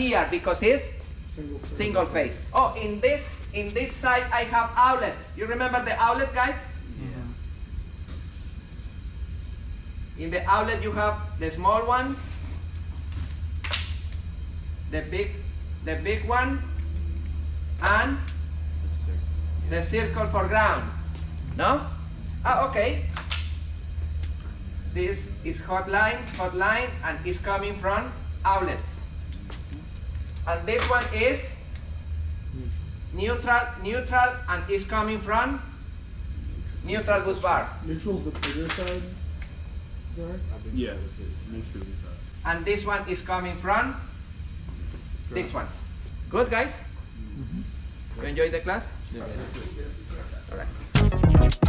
here because it's single phase. Oh, in this side I have outlets. You remember the outlet, guys? Yeah. In the outlet you have the small one, the big one, and the circle for ground. No? Ah, okay. This is hotline, and is coming from outlets. And this one is neutral, and is coming from neutral bus bar. Neutral's the bigger side. Sorry? Yeah, neutral. And this one is coming from this one. Good, guys? You enjoyed the class? Yeah. All right.